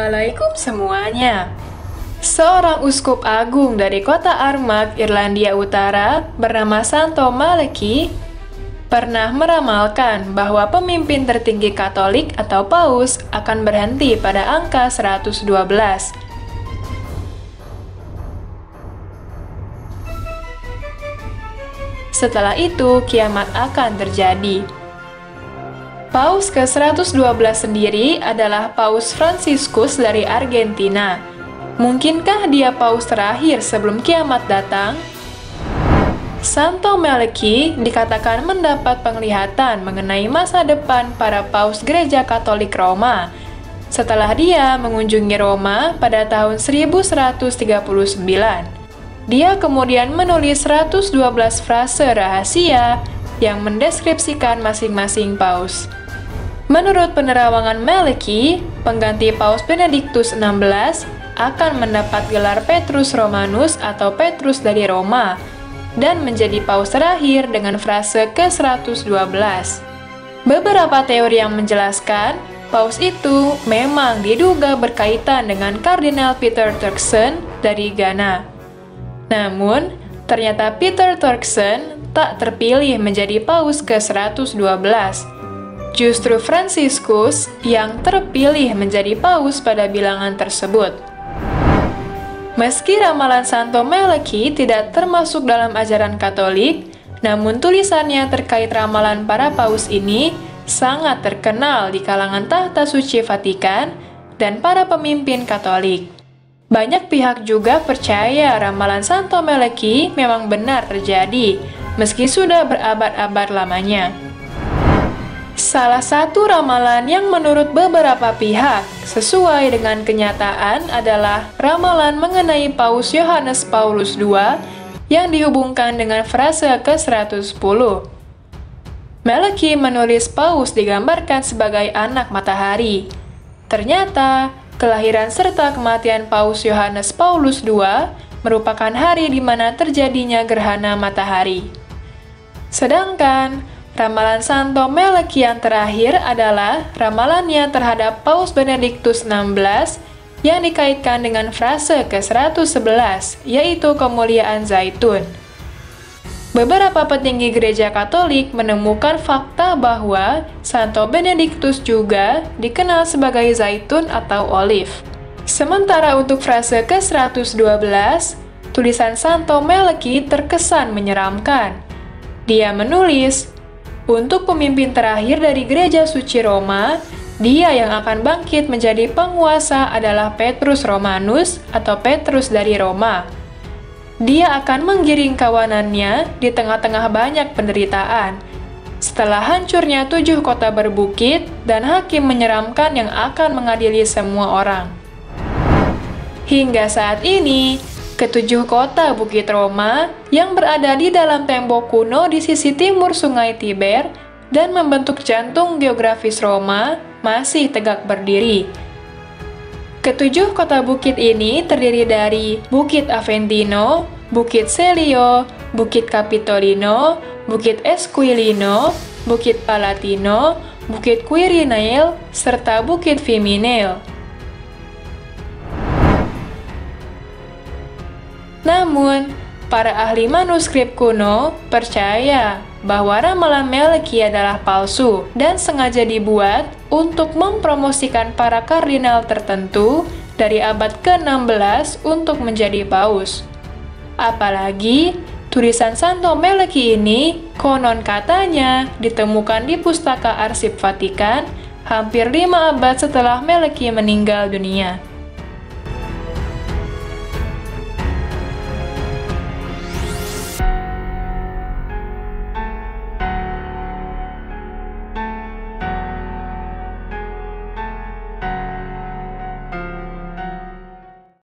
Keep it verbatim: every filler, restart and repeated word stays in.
Assalamualaikum semuanya. Seorang uskup agung dari kota Armagh, Irlandia Utara, bernama Santo Malachy, pernah meramalkan bahwa pemimpin tertinggi Katolik atau Paus akan berhenti pada angka seratus dua belas. Setelah itu, kiamat akan terjadi. Paus ke seratus dua belas sendiri adalah Paus Fransiskus dari Argentina. Mungkinkah dia paus terakhir sebelum kiamat datang? Santo Malachy dikatakan mendapat penglihatan mengenai masa depan para paus Gereja Katolik Roma setelah dia mengunjungi Roma pada tahun seribu seratus tiga puluh sembilan. Dia kemudian menulis seratus dua belas frase rahasia yang mendeskripsikan masing-masing paus. Menurut penerawangan Malachy, pengganti Paus Benediktus enam belas akan mendapat gelar Petrus Romanus atau Petrus dari Roma dan menjadi paus terakhir dengan frase ke seratus dua belas. Beberapa teori yang menjelaskan paus itu memang diduga berkaitan dengan Kardinal Peter Turkson dari Ghana. Namun, ternyata Peter Turkson tak terpilih menjadi paus ke seratus dua belas. Justru Fransiskus yang terpilih menjadi paus pada bilangan tersebut. Meski ramalan Santo Malachy tidak termasuk dalam ajaran Katolik, namun tulisannya terkait ramalan para paus ini sangat terkenal di kalangan tahta suci Vatikan dan para pemimpin Katolik. Banyak pihak juga percaya ramalan Santo Malachy memang benar terjadi, meski sudah berabad-abad lamanya. Salah satu ramalan yang menurut beberapa pihak sesuai dengan kenyataan adalah ramalan mengenai Paus Yohanes Paulus kedua yang dihubungkan dengan frase ke seratus sepuluh. Malachy menulis paus digambarkan sebagai anak matahari. Ternyata, kelahiran serta kematian Paus Yohanes Paulus kedua merupakan hari di mana terjadinya gerhana matahari. Sedangkan, ramalan Santo Malachy yang terakhir adalah ramalannya terhadap Paus Benediktus enam belas yang dikaitkan dengan frase ke seratus sebelas, yaitu kemuliaan zaitun. Beberapa petinggi gereja Katolik menemukan fakta bahwa Santo Benediktus juga dikenal sebagai zaitun atau olive. Sementara untuk frase ke seratus dua belas, tulisan Santo Malachy terkesan menyeramkan. Dia menulis, untuk pemimpin terakhir dari Gereja Suci Roma, dia yang akan bangkit menjadi penguasa adalah Petrus Romanus atau Petrus dari Roma. Dia akan menggiring kawanannya di tengah-tengah banyak penderitaan. Setelah hancurnya tujuh kota berbukit dan hakim menyeramkan yang akan mengadili semua orang. Hingga saat ini, ketujuh kota Bukit Roma yang berada di dalam tembok kuno di sisi timur Sungai Tiber dan membentuk jantung geografis Roma masih tegak berdiri. Ketujuh kota bukit ini terdiri dari Bukit Aventino, Bukit Celio, Bukit Capitolino, Bukit Esquilino, Bukit Palatino, Bukit Quirinale, serta Bukit Viminale. Namun, para ahli manuskrip kuno percaya bahwa ramalan Malachy adalah palsu dan sengaja dibuat untuk mempromosikan para kardinal tertentu dari abad ke enam belas untuk menjadi paus. Apalagi, tulisan Santo Malachy ini konon katanya ditemukan di Pustaka Arsip Vatikan hampir lima abad setelah Malachy meninggal dunia.